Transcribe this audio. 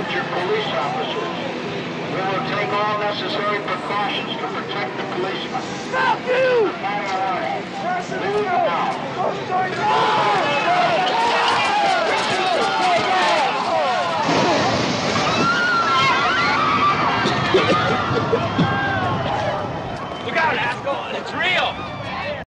injured police officers. We will take all necessary precautions to protect the policemen. Stop you! Aye, aye.